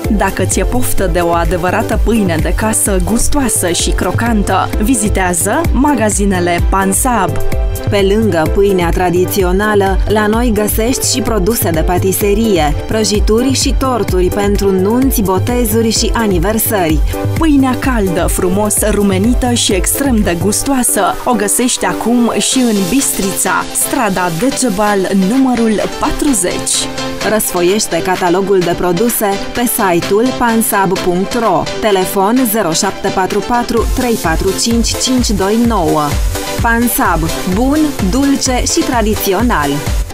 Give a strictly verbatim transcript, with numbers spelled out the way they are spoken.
Dacă ți-e poftă de o adevărată pâine de casă gustoasă și crocantă, vizitează magazinele Pansab. Pe lângă pâinea tradițională, la noi găsești și produse de patiserie, prăjituri și torturi pentru nunți, botezuri și aniversări. Pâinea caldă, frumos rumenită și extrem de gustoasă o găsești acum și în Bistrița, strada Decebal, numărul patruzeci. Răsfoiește catalogul de produse pe site-ul pansab punct ro, telefon zero șapte patru patru trei patru cinci cinci doi nouă. Pansab, bun, dulce și tradițional.